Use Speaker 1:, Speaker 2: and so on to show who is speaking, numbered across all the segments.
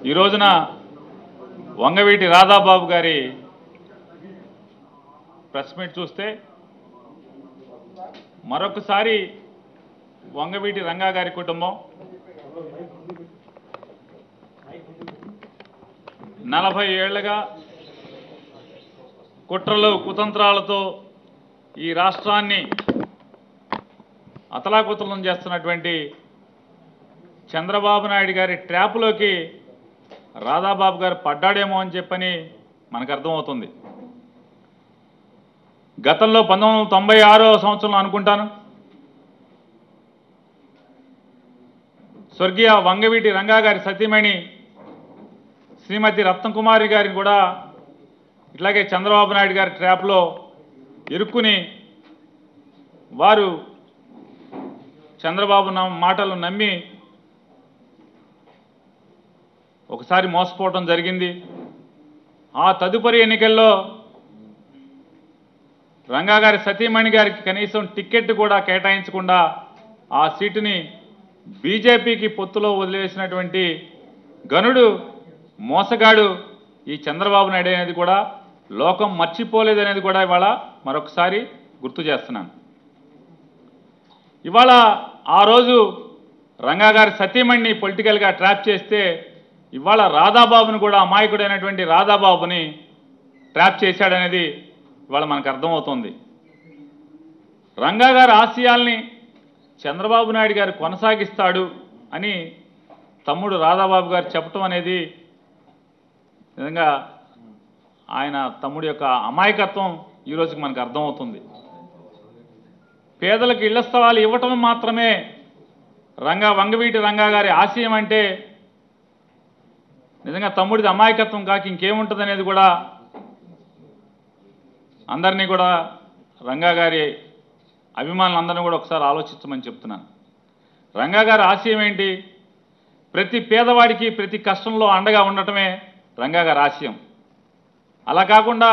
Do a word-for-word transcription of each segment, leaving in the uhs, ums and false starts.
Speaker 1: ఈ రోజున వంగవీటి రాధాబాబు గారి ప్రెస్ మీట్ చూస్తే మరొకసారి వంగవీటి రంగా గారి కుటుంబం నలభై ఏళ్లుగా కుట్రలు కుతంత్రాలతో ఈ రాష్ట్రాన్ని అతలాకుతలం చేస్తున్నటువంటి చంద్రబాబు నాయుడు గారి ట్రాప్లోకి రాధాబాబు గారు పడ్డాడేమో అని చెప్పని మనకు అర్థమవుతుంది. గతంలో పంతొమ్మిది వందల తొంభై ఆరో సంవత్సరంలో అనుకుంటాను స్వర్గీయ వంగవీటి రంగా గారి సతీమణి శ్రీమతి రత్నకుమారి గారిని కూడా ఇట్లాగే చంద్రబాబు నాయుడు గారి ట్రాప్లో ఇరుక్కుని వారు చంద్రబాబు మాటలు నమ్మి ఒకసారి మోసపోవడం జరిగింది. ఆ తదుపరి ఎన్నికల్లో రంగా గారి సతీమణి గారికి కనీసం టికెట్ కూడా కేటాయించకుండా ఆ సీటుని బీజేపీకి పొత్తులో వదిలేసినటువంటి గనుడు మోసగాడు ఈ చంద్రబాబు నాయుడు అనేది కూడా లోకం మర్చిపోలేదనేది కూడా ఇవాళ మరొకసారి గుర్తు చేస్తున్నాను. ఇవాళ ఆ రోజు రంగా గారి సతీమణిని పొలిటికల్గా ట్రాప్ చేస్తే ఇవాళ రాధాబాబుని కూడా అమాయకుడైనటువంటి రాధాబాబుని ట్రాప్ చేశాడనేది ఇవాళ మనకు అర్థమవుతుంది. రంగా గారి ఆశయాల్ని చంద్రబాబు నాయుడు గారు కొనసాగిస్తాడు అని తమ్ముడు రాధాబాబు గారు చెప్పటం అనేది నిజంగా ఆయన తమ్ముడి యొక్క అమాయకత్వం ఈరోజుకి మనకు అర్థమవుతుంది. పేదలకు ఇళ్ల స్థలాలు ఇవ్వటం మాత్రమే రంగా వంగవీటి రంగా గారి ఆశయం అంటే నిజంగా తమ్ముడిది అమాయకత్వం కాక ఇంకేముంటుంది అనేది కూడా అందరినీ కూడా రంగా గారి అభిమానులందరినీ కూడా ఒకసారి ఆలోచించమని చెప్తున్నాను. రంగా గారి ఆశయం ఏంటి? ప్రతి పేదవాడికి ప్రతి కష్టంలో అండగా ఉండటమే రంగా గారి ఆశయం. అలా కాకుండా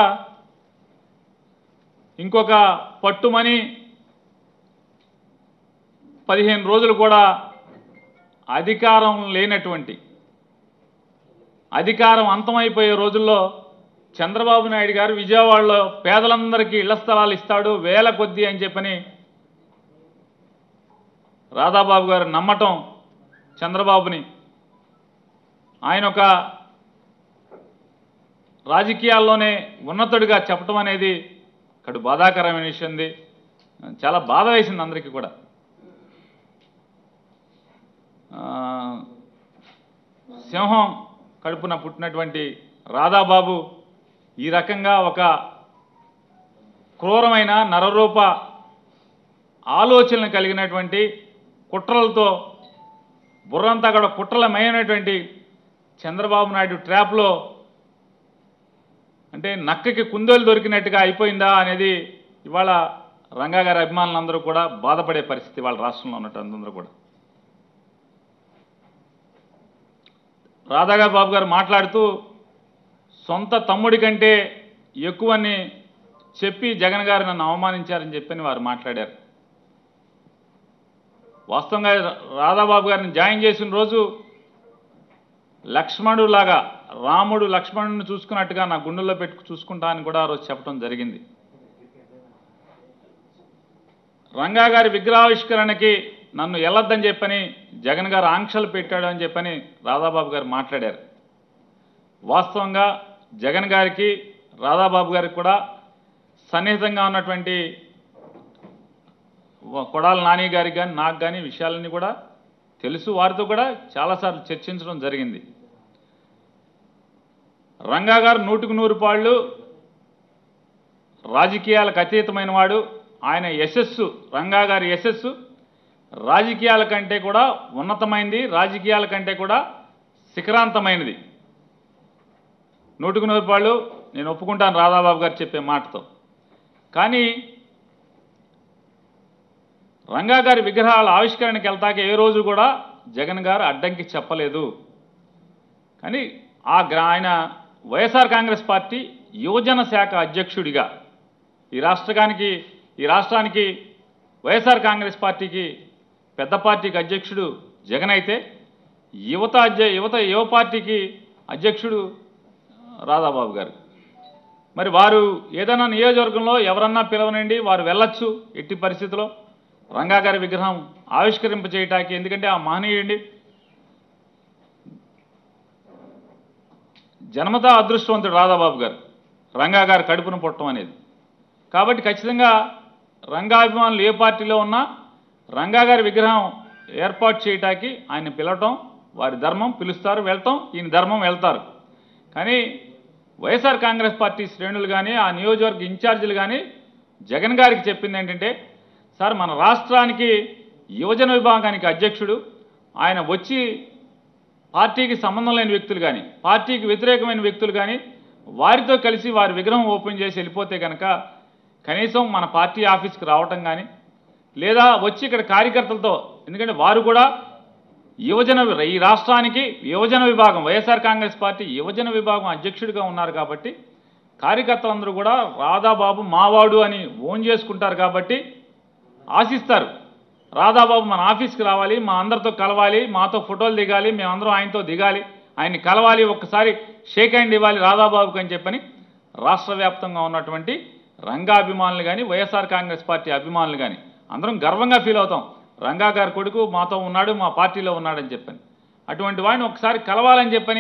Speaker 1: ఇంకొక పట్టుమని పదిహేను రోజులు కూడా అధికారం లేనటువంటి అధికారం అంతమైపోయే రోజుల్లో చంద్రబాబు నాయుడు గారు విజయవాడలో పేదలందరికీ ఇళ్ల స్థలాలు ఇస్తాడు వేల కొద్దీ అని చెప్పని రాధాబాబు గారు నమ్మటం చంద్రబాబుని ఆయన ఒక రాజకీయాల్లోనే ఉన్నతుడిగా చెప్పటం అనేది ఇక్కడ బాధాకరమైన విషయం. చాలా బాధ వేసింది అందరికీ కూడా. సింహం కడుపున పుట్టినటువంటి రాధాబాబు ఈ రకంగా ఒక క్రూరమైన నరరూప ఆలోచనలు కలిగినటువంటి కుట్రలతో బుర్రంతా కూడా కుట్రలమైనటువంటి చంద్రబాబు నాయుడు ట్రాప్లో అంటే నక్కకి కుందేలు దొరికినట్టుగా అయిపోయిందా అనేది ఇవాళ రంగా గారి అభిమానులందరూ కూడా బాధపడే పరిస్థితి వాళ్ళ రాష్ట్రంలో ఉన్నట్టు అందరూ కూడా. రాధాగా బాబు గారు మాట్లాడుతూ సొంత తమ్ముడి కంటే ఎక్కువని చెప్పి జగన్ గారు నన్ను అవమానించారని చెప్పని వారు మాట్లాడారు. వాస్తవంగా రాధాబాబు గారిని జాయిన్ చేసిన రోజు లక్ష్మణులాగా రాముడు లక్ష్మణుని చూసుకున్నట్టుగా నా గుండెల్లో పెట్టుకు చూసుకుంటా అని కూడా ఆ రోజు చెప్పడం జరిగింది. రంగా గారి విగ్రహావిష్కరణకి నన్ను వెళ్ళొద్దని చెప్పని జగన్ గారు ఆంక్షలు పెట్టాడు అని చెప్పని రాధాబాబు గారు మాట్లాడారు. వాస్తవంగా జగన్ గారికి రాధాబాబు గారికి కూడా సన్నిహితంగా ఉన్నటువంటి కొడాల నాని గారికి కానీ నాకు కానీ విషయాలన్నీ కూడా తెలుసు. వారితో కూడా చాలాసార్లు చర్చించడం జరిగింది. రంగా గారు నూటికి నూరు పాళ్ళు రాజకీయాలకు అతీతమైన వాడు. ఆయన యశస్సు రంగా గారి యశస్సు రాజకీయాల కంటే కూడా ఉన్నతమైనది, రాజకీయాల కంటే కూడా శిఖరాంతమైనది. నూటికి నూరు పాళ్ళు నేను ఒప్పుకుంటాను రాధాబాబు గారు చెప్పే మాటతో. కానీ రంగా గారి విగ్రహాల ఆవిష్కరణకి వెళ్తాక ఏ రోజు కూడా జగన్ గారు అడ్డంకి చెప్పలేదు. కానీ ఆ ఆయన వైఎస్ఆర్ కాంగ్రెస్ పార్టీ యువజన శాఖ అధ్యక్షుడిగా ఈ రాష్ట్రానికి ఈ రాష్ట్రానికి వైఎస్ఆర్ కాంగ్రెస్ పార్టీకి పెద్ద పార్టీకి అధ్యక్షుడు జగన్ అయితే యువత యువత యువ పార్టీకి అధ్యక్షుడు రాధాబాబు గారు. మరి వారు ఏదైనా నియోజకవర్గంలో ఎవరన్నా పిలవనండి, వారు వెళ్ళొచ్చు ఎట్టి పరిస్థితిలో రంగా గారి విగ్రహం ఆవిష్కరింప చేయటానికి. ఎందుకంటే ఆ మహనీయుడి జన్మతా అదృష్టవంతుడు రాధాబాబు గారు, రంగా గారు కడుపును పుట్టడం అనేది. కాబట్టి ఖచ్చితంగా రంగాభిమానులు ఏ పార్టీలో ఉన్నా రంగా గారి విగ్రహం ఏర్పాటు చేయటానికి ఆయన పిలవటం వారి ధర్మం, పిలుస్తారు, వెళ్తాం, ఈయన ధర్మం, వెళ్తారు. కానీ వైఎస్ఆర్ కాంగ్రెస్ పార్టీ శ్రేణులు కానీ ఆ నియోజకవర్గ ఇన్ఛార్జీలు కానీ జగన్ గారికి చెప్పింది ఏంటంటే, సార్ మన రాష్ట్రానికి యువజన విభాగానికి అధ్యక్షుడు ఆయన వచ్చి పార్టీకి సంబంధం లేని వ్యక్తులు కానీ పార్టీకి వ్యతిరేకమైన వ్యక్తులు కానీ వారితో కలిసి వారి విగ్రహం ఓపెన్ చేసి వెళ్ళిపోతే కనుక కనీసం మన పార్టీ ఆఫీస్కి రావటం కానీ లేదా వచ్చి ఇక్కడ కార్యకర్తలతో, ఎందుకంటే వారు కూడా యువజన ఈ రాష్ట్రానికి యువజన విభాగం వైఎస్ఆర్ కాంగ్రెస్ పార్టీ యువజన విభాగం అధ్యక్షుడిగా ఉన్నారు కాబట్టి కార్యకర్తలందరూ కూడా రాధాబాబు మావాడు అని ఓన్ చేసుకుంటారు కాబట్టి ఆశిస్తారు. రాధాబాబు మన ఆఫీస్కి రావాలి, మా అందరితో కలవాలి, మాతో ఫోటోలు దిగాలి, మేమందరం ఆయనతో దిగాలి, ఆయన్ని కలవాలి, ఒక్కసారి షేక్ హ్యాండ్ ఇవ్వాలి రాధాబాబుకి అని చెప్పని రాష్ట్ర వ్యాప్తంగా ఉన్నటువంటి రంగా అభిమానులు కానీ వైఎస్ఆర్ కాంగ్రెస్ పార్టీ అభిమానులు కానీ అందరం గర్వంగా ఫీల్ అవుతాం. రంగా గారి కొడుకు మాతో ఉన్నాడు, మా పార్టీలో ఉన్నాడని చెప్పని. అటువంటి వాడిని ఒకసారి కలవాలని చెప్పని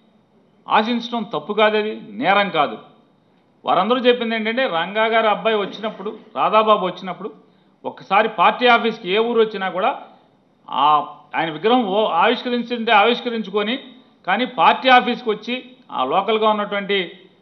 Speaker 1: ఆశించడం తప్పు కాదు, అది నేరం కాదు. వారందరూ చెప్పింది ఏంటంటే, రంగా గారి అబ్బాయి వచ్చినప్పుడు, రాధాబాబు వచ్చినప్పుడు ఒక్కసారి పార్టీ ఆఫీస్కి ఏ ఊరు వచ్చినా కూడా ఆ ఆయన విగ్రహం ఓ ఆవిష్కరించుంటే ఆవిష్కరించుకొని, కానీ పార్టీ ఆఫీస్కి వచ్చి ఆ లోకల్గా ఉన్నటువంటి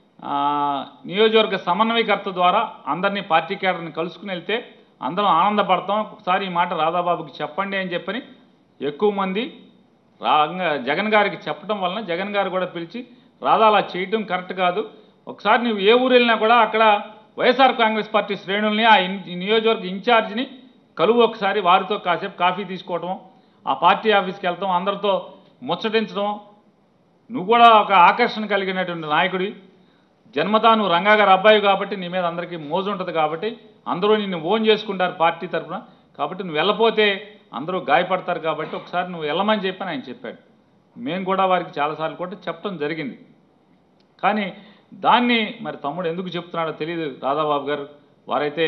Speaker 1: నియోజకవర్గ సమన్వయకర్త ద్వారా అందరినీ పార్టీ కేడర్ని కలుసుకుని వెళ్తే అందరం ఆనందపడతాం. ఒకసారి ఈ మాట రాధాబాబుకి చెప్పండి అని చెప్పని ఎక్కువ మంది రంగా జగన్ గారికి చెప్పడం వలన జగన్ గారు కూడా పిలిచి, రాధా అలా చేయటం కరెక్ట్ కాదు, ఒకసారి నువ్వు ఏ ఊరు వెళ్ళినా కూడా అక్కడ వైఎస్ఆర్ కాంగ్రెస్ పార్టీ శ్రేణుల్ని ఆ నియోజకవర్గ ఇన్ఛార్జిని కలువు, ఒకసారి వారితో కాసేపు కాఫీ తీసుకోవటం, ఆ పార్టీ ఆఫీస్కి వెళ్తాం, అందరితో ముచ్చటించడం. నువ్వు కూడా ఒక ఆకర్షణ కలిగినటువంటి నాయకుడి, జన్మతా నువ్వు రంగా గారి అబ్బాయి కాబట్టి నీ మీద అందరికీ మోజు ఉంటుంది కాబట్టి అందరూ నిన్ను ఓన్ చేసుకుంటారు పార్టీ తరఫున, కాబట్టి నువ్వు వెళ్ళపోతే అందరూ గాయపడతారు కాబట్టి ఒకసారి నువ్వు వెళ్ళమని చెప్పని ఆయన చెప్పాడు. మేము కూడా వారికి చాలాసార్లు కూడా చెప్పడం జరిగింది. కానీ దాన్ని మరి తమ్ముడు ఎందుకు చెప్తున్నాడో తెలియదు రాధాబాబు గారు. వారైతే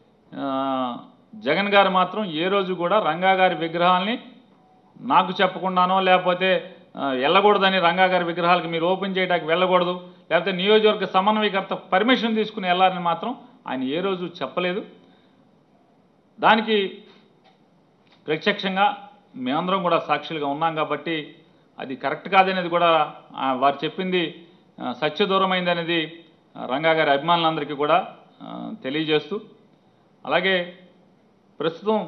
Speaker 1: జగన్ గారు మాత్రం ఏ రోజు కూడా రంగా గారి విగ్రహాలని నాకు చెప్పకుండానో లేకపోతే వెళ్ళకూడదని, రంగా గారి విగ్రహాలకు మీరు ఓపెన్ చేయడానికి వెళ్ళకూడదు, లేకపోతే నియోజకవర్గ సమన్వయకర్త పర్మిషన్ తీసుకుని వెళ్ళాలని మాత్రం ఆయన ఏ రోజు చెప్పలేదు. దానికి ప్రత్యక్షంగా మేమందరం కూడా సాక్షులుగా ఉన్నాం కాబట్టి అది కరెక్ట్ కాదనేది కూడా వారు చెప్పింది సత్యదూరమైంది అనేది రంగా గారి అభిమానులందరికీ కూడా తెలియజేస్తూ, అలాగే ప్రస్తుతం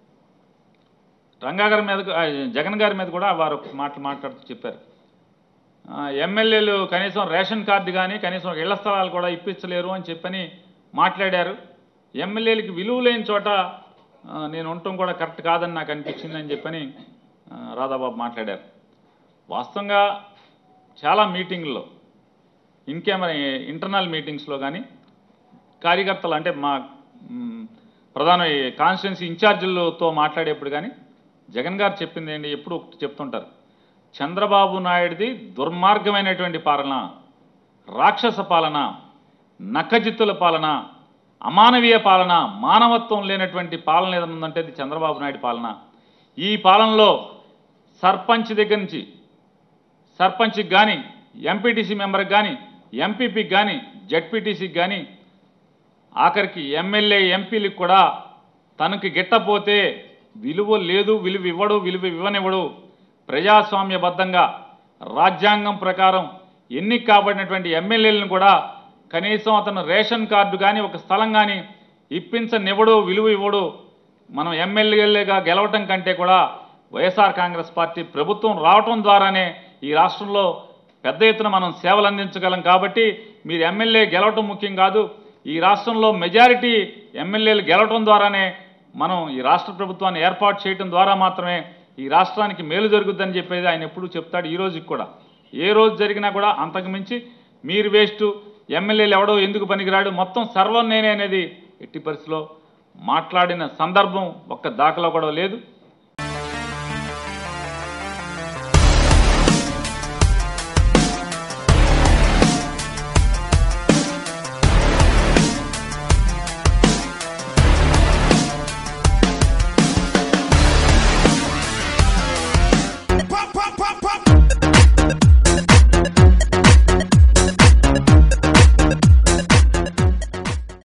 Speaker 1: రంగా గారి మీద జగన్ గారి మీద కూడా వారు మాటలు మాట్లాడుతూ చెప్పారు, ఎమ్మెల్యేలు కనీసం రేషన్ కార్డు కానీ కనీసం ఇళ్ల స్థలాలు కూడా ఇప్పించలేరు అని చెప్పని మాట్లాడారు. ఎమ్మెల్యేలకి విలువ లేని చోట నేను ఉండటం కూడా కరెక్ట్ కాదని నాకు అనిపించిందని చెప్పని రాధాబాబు మాట్లాడారు. వాస్తవంగా చాలా మీటింగ్లో ఇంకేమైనా ఇంటర్నల్ మీటింగ్స్లో కానీ కార్యకర్తలు అంటే మా ప్రధాన కాన్స్టిట్యున్సీ ఇన్ఛార్జీలతో మాట్లాడేప్పుడు కానీ జగన్ గారు చెప్పింది ఏంటి ఎప్పుడు ఒకటి చెప్తుంటారు, చంద్రబాబు నాయుడిది దుర్మార్గమైనటువంటి పాలన, రాక్షస పాలన, నక్కజిత్తుల పాలన, అమానవీయ పాలన, మానవత్వం లేనటువంటి పాలన ఏదైనా ఉందంటే అది చంద్రబాబు నాయుడు పాలన. ఈ పాలనలో సర్పంచ్ దగ్గర నుంచి సర్పంచ్కి కానీ ఎంపీటీసీ మెంబర్కి కానీ ఎంపీపీకి కానీ జడ్పీటీసీకి కానీ ఆఖరికి ఎమ్మెల్యే ఎంపీలకు కూడా తనకి గిట్టపోతే విలువ లేదు, విలువ ఇవ్వడు, విలువ ఇవ్వనివ్వడు. ప్రజాస్వామ్యబద్ధంగా రాజ్యాంగం ప్రకారం ఎన్నిక కాబడినటువంటి ఎమ్మెల్యేలను కూడా కనీసం అతను రేషన్ కార్డు కానీ ఒక స్థలం కానీ ఇప్పించనివ్వడు, విలువ ఇవ్వడు. మనం ఎమ్మెల్యేలుగా గెలవటం కంటే కూడా వైఎస్ఆర్ కాంగ్రెస్ పార్టీ ప్రభుత్వం రావటం ద్వారానే ఈ రాష్ట్రంలో పెద్ద ఎత్తున మనం సేవలు అందించగలం. కాబట్టి మీరు ఎమ్మెల్యే గెలవటం ముఖ్యం కాదు, ఈ రాష్ట్రంలో మెజారిటీ ఎమ్మెల్యేలు గెలవటం ద్వారానే మనం ఈ రాష్ట్ర ప్రభుత్వాన్ని ఏర్పాటు చేయడం ద్వారా మాత్రమే ఈ రాష్ట్రానికి మేలు జరుగుద్దని చెప్పేది ఆయన ఎప్పుడూ చెప్తాడు. ఈ రోజుకి కూడా ఏ రోజు జరిగినా కూడా అంతకు మించి మీరు వేస్ట్, ఎమ్మెల్యేలు ఎవడో ఎందుకు పనికిరాడు, మొత్తం సర్వం నేనే అనేది ఎట్టి పరిస్థితిలో మాట్లాడిన సందర్భం ఒక్క దాఖలో కూడా లేదు.